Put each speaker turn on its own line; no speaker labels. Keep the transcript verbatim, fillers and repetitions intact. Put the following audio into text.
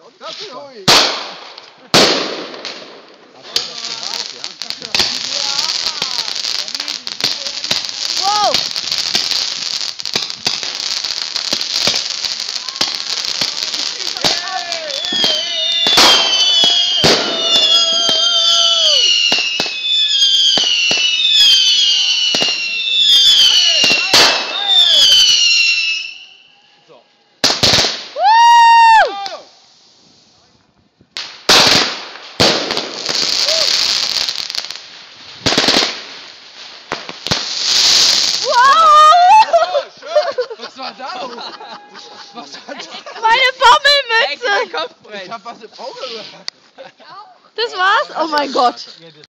Das ist ruhig.
Wow!
Was war da? Was war da?
Meine Bommelmütze!
Ich hab was im Auge.
Das war's? Oh mein Gott!